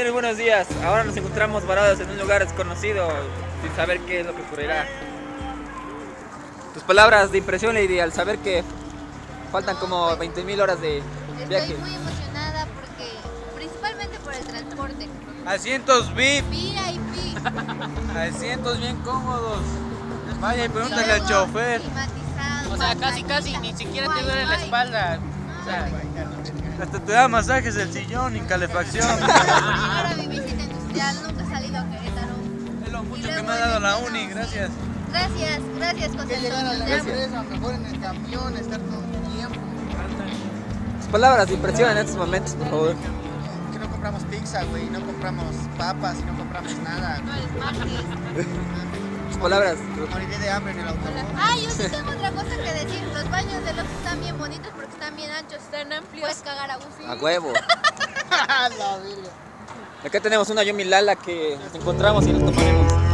Señores, buenos días. Ahora nos encontramos varados en un lugar desconocido, sin saber qué es lo que ocurrirá. Tus palabras de impresión, Lady, al saber que faltan como 20.000 horas de viaje. Estoy muy emocionada porque, principalmente por el transporte. Asientos VIP, VIP. asientos bien cómodos. Vaya y pregúntale Luego, al chofer. climatizado, O sea, con casi canilla, ni siquiera te duele la Wi-Fi. espalda. O sea, Hasta te da masajes el sillón y calefacción. Ahora mi visita industrial, nunca he salido a Querétaro. Es lo mucho Y que luego me ha dado la el uni, destino. gracias. Gracias, José Que llegar a la Antonio. empresa, mejor en el camión, estar todo el tiempo. Tus palabras de impresión en estos momentos, por favor. Que no compramos pizza, güey, no compramos papas y no compramos nada. No, el martes. Tus palabras. Moriré de hambre en el autobús. Ah, yo sí tengo otra cosa que decir. Los baños de los están bien bonitos porque están bien anchos, están amplios. Puedes cagar a gusto. A huevo. La verga. Acá tenemos una Yomi Lala que nos encontramos y nos tomaremos.